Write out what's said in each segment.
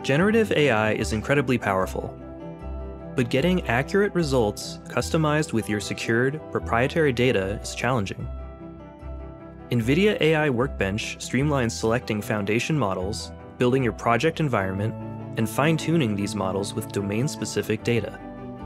Generative AI is incredibly powerful, but getting accurate results customized with your secured, proprietary data is challenging. NVIDIA AI Workbench streamlines selecting foundation models, building your project environment, and fine-tuning these models with domain-specific data.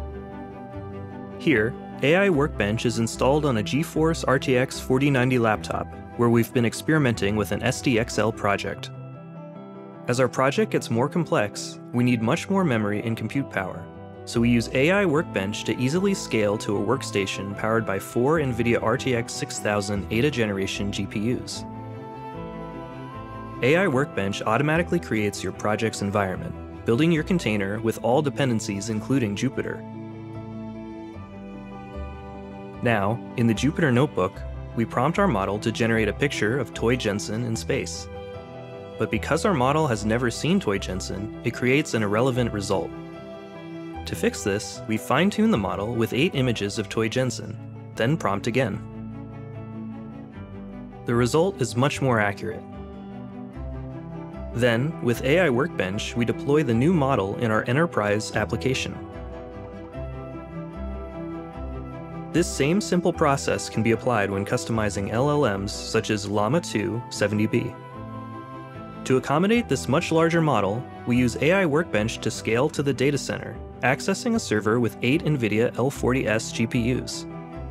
Here, AI Workbench is installed on a GeForce RTX 4090 laptop, where we've been experimenting with an SDXL project. As our project gets more complex, we need much more memory and compute power, so we use AI Workbench to easily scale to a workstation powered by 4 NVIDIA RTX 6000 Ada generation GPUs. AI Workbench automatically creates your project's environment, building your container with all dependencies including Jupyter. Now, in the Jupyter Notebook, we prompt our model to generate a picture of Toy Jensen in space. But because our model has never seen Toy Jensen, it creates an irrelevant result. To fix this, we fine-tune the model with 8 images of Toy Jensen, then prompt again. The result is much more accurate. Then, with AI Workbench, we deploy the new model in our enterprise application. This same simple process can be applied when customizing LLMs such as Llama 2 70B. To accommodate this much larger model, we use AI Workbench to scale to the data center, accessing a server with 8 NVIDIA L40S GPUs.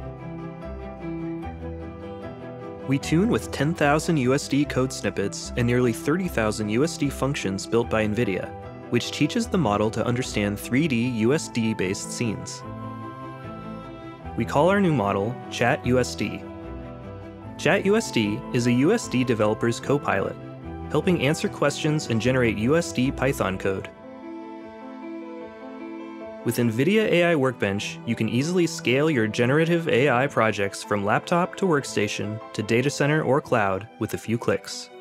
We tune with 10,000 USD code snippets and nearly 30,000 USD functions built by NVIDIA, which teaches the model to understand 3D USD-based scenes. We call our new model ChatUSD. ChatUSD is a USD developer's co-pilot, helping answer questions and generate USD Python code. With NVIDIA AI Workbench, you can easily scale your generative AI projects from laptop to workstation to data center or cloud with a few clicks.